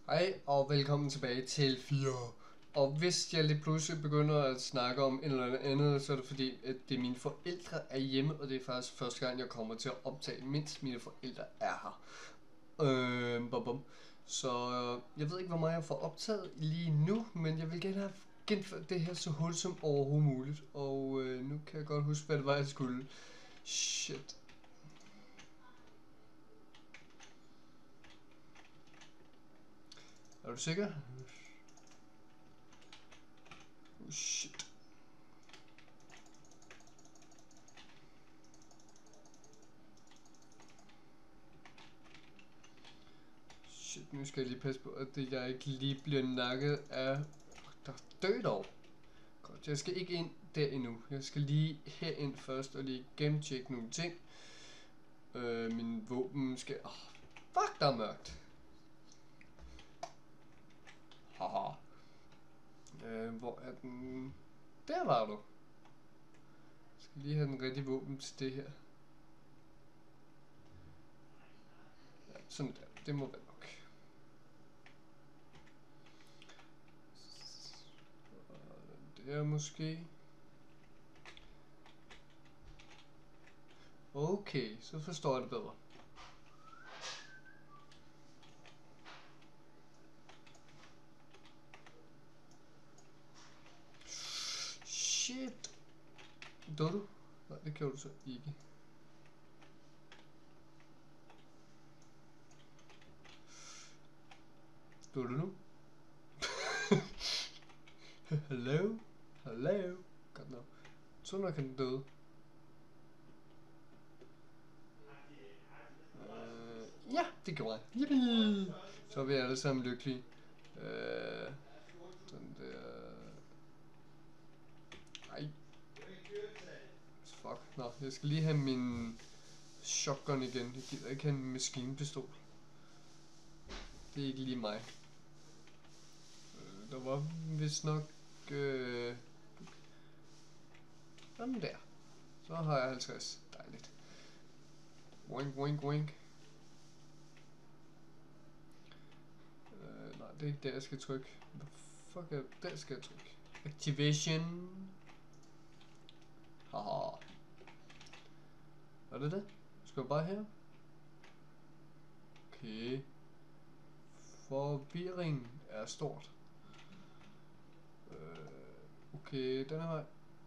Hej og velkommen tilbage til 4. Og hvis jeg lidt pludselig begynder at snakke om en eller andet, så er det fordi, at det er mine forældre er hjemme, og det er faktisk første gang, jeg kommer til at optage, mens mine forældre er her. Så jeg ved ikke, hvor meget jeg får optaget lige nu, men jeg vil gerne have gennemført det her så hurtigt som overhovedet muligt. Og nu kan jeg godt huske, hvad det var, jeg skulle. Shit. Er du sikker? Oh shit. Shit, nu skal jeg lige passe på, at jeg ikke lige bliver nakket af... Der er død over. Godt, jeg skal ikke ind der endnu. Jeg skal lige herind først og lige gennemtjekke nogle ting. Min våben skal... fuck, der er mørkt. Haha. Hvor er den? Der var du. Jeg skal lige have den rigtige våben til det her. Ja, sådan der. Det må være nok. Det er måske... Okay, så forstår jeg det bedre. Shit. Døde du? Nej, det gjorde du så ikke. Døde du nu? Hello? Hello? Godt nok. Så nok han døde. Ja, det gjorde han. Yippie! Så er vi alle sammen lykkelige. Sådan der... Ej. Fuck. Nå, jeg skal lige have min shotgun igen. Jeg gider ikke have en maskinpistol. Det er ikke lige mig. Der var vist nok... Sådan der. Så har jeg 50. Dejligt. Wink, wink, wink. Nej, det er ikke der, jeg skal trykke. Hvad fuck er der, skal jeg trykke? Activation. Haha. Er det det? Skal jeg bare her? Okay. Forvirring er stort. Okay, den er vej.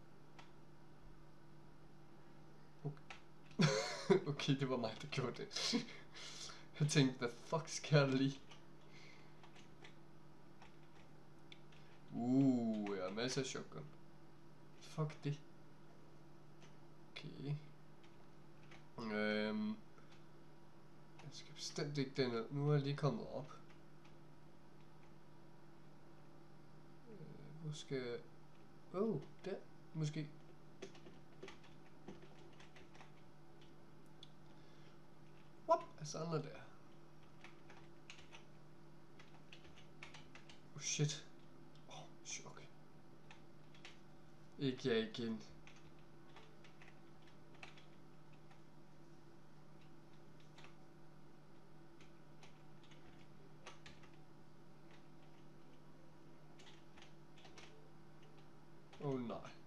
Okay. Okay, det var mig, der gjorde det. Jeg tænkte, hvad fuck sker der lige? Jeg har masser af shotgun. Fuck det. Okay. Jeg skal bestemt ikke den. Nu er jeg lige kommet op. Hvor skal jeg... der. Måske. Wop! Sådan er der. Shit. Chok. Ikke jeg igen. Nej.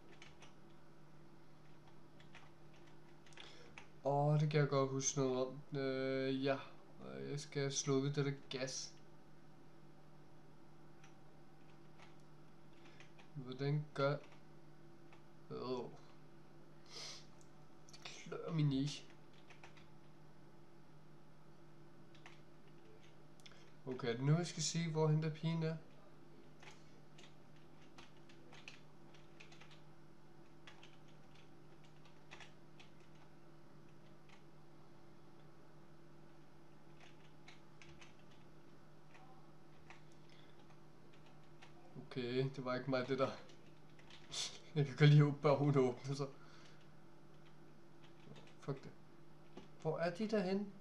Det kan jeg godt huske noget om. Ja. Jeg skal slukke det der gas. Hvordan gør... Det klør min niche. Okay, nu jeg skal se, hvor hende der pigen er. Okay, det var ikke mig det der. Jeg kan godt lige håbe, at hun åbner sig. Fuck det. Hvor er de derhen?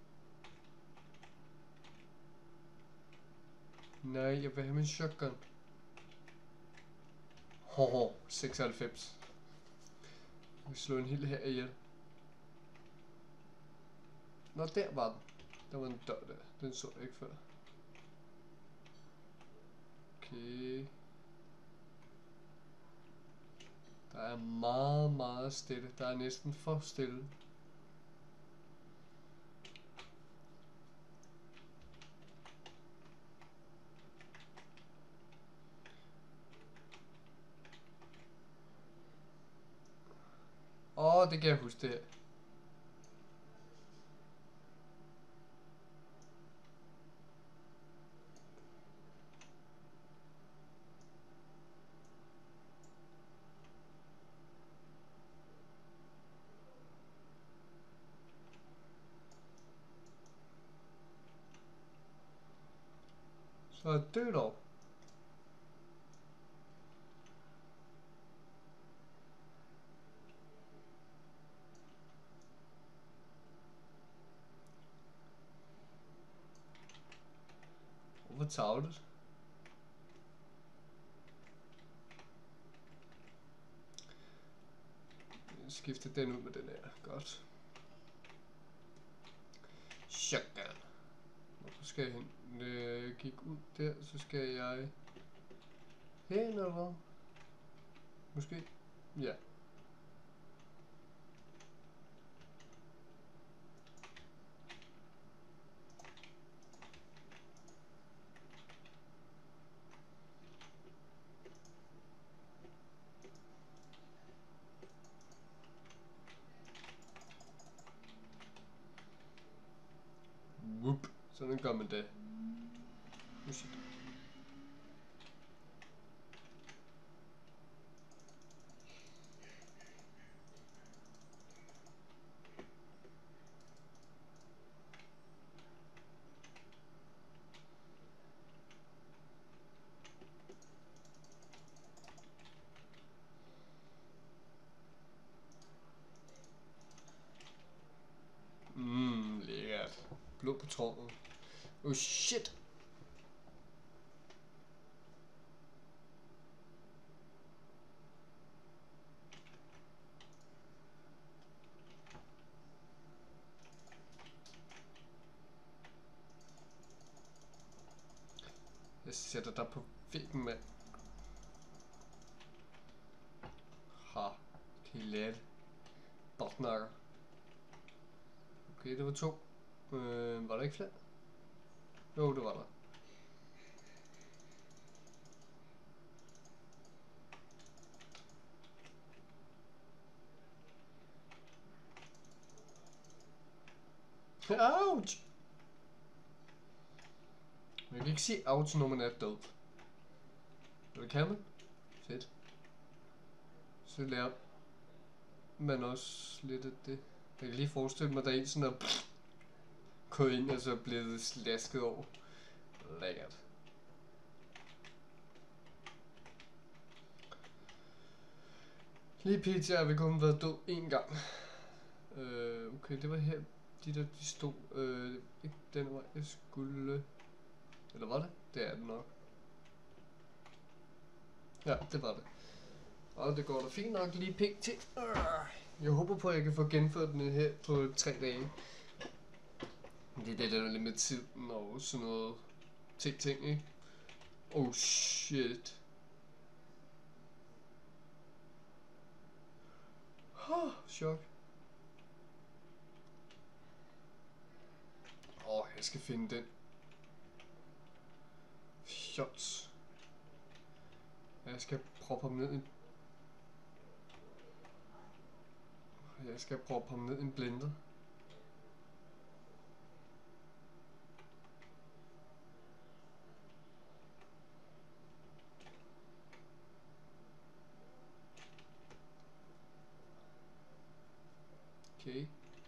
Nej, jeg vil have min shotgun. 96. Jeg vil slå en hel her ihjel. Nå, der var den. Der var en dør der. Den så jeg ikke før. Okay. Der er meget, meget stille. Der er næsten for stille. Det kan jeg huske det her. Så er det dog. Hvor tavlet. Jeg skifter den ud med den her. Godt. Shotgun. Hvorfor skal jeg hen? Gik ud der, så skal jeg hen eller hvad? Måske? Ja. Whoop. Sådan gør man det. Musik. Lækkert. Blå på tårnet. Oh shit. Jeg sætter dig på væggen, mand. Ha. Okay, let. Botnakker. Okay, det var 2. Var der ikke flere? Jo, det var der. Ouch! Jeg kan ikke sige ouch, når man er død. Eller kan man? Fedt. Så lærer man også lidt af det. Jeg kan lige forestille mig, at der er en sådan der gået ind og så blevet slasket over. Lækkert. Lige pt. har vi kun været død 1 gang. Okay, det var her, de stod. Ikke den vej, jeg skulle. Eller var det? Det er det nok. Ja, det var det. Og det går da fint nok lige pt. Jeg håber på, at jeg kan få genført den her på 3 dage. Det er det, der er lidt med tiden og sådan noget ting, ikke? Oh shit. Chok. Jeg skal finde den. Shots. Jeg skal proppe ham ned i... Jeg skal proppe ham ned i en blender. Okay.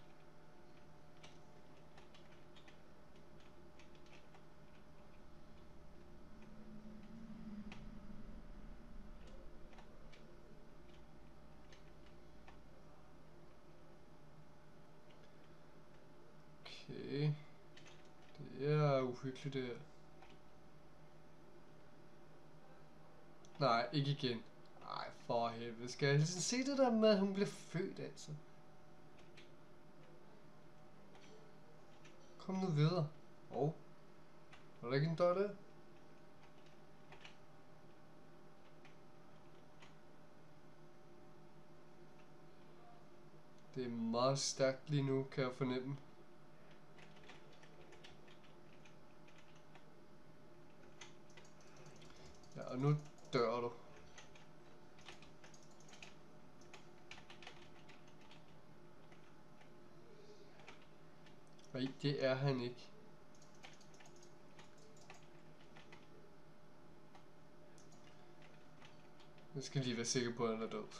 Okay. Det er uhyggeligt det her. Nej, ikke igen. Nej, for helvede. Skal jeg ligesom se det der med, at hun bliver født, altså? Kom nu videre. Var der ikke en dør der? Det er meget stærkt lige nu, kan jeg fornemme. Ja, og nu dør du. Nej, det er han ikke. Jeg skal lige være sikker på, at han er død.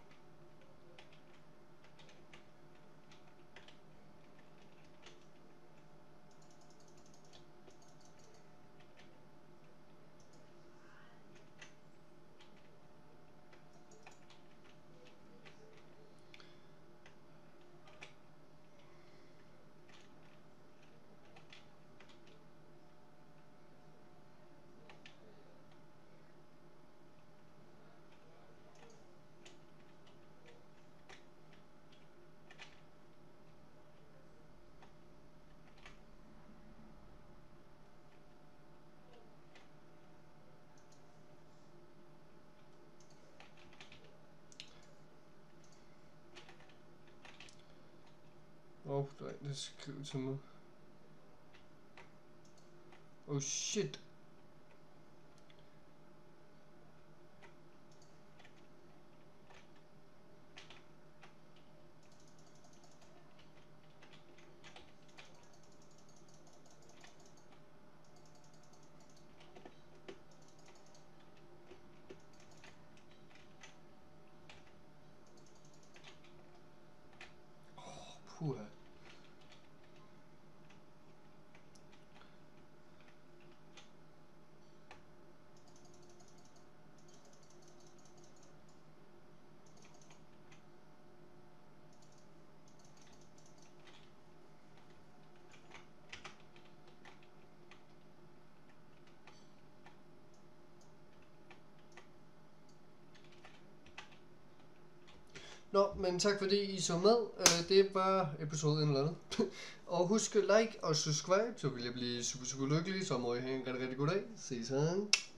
Der er en, der skriver til mig. Oh shit. Puha. Nå, men tak fordi I så med. Det var episoden eller andet. Og husk like og subscribe, så vil jeg blive super lykkelig. Så må I have en rigtig god dag. Ses han.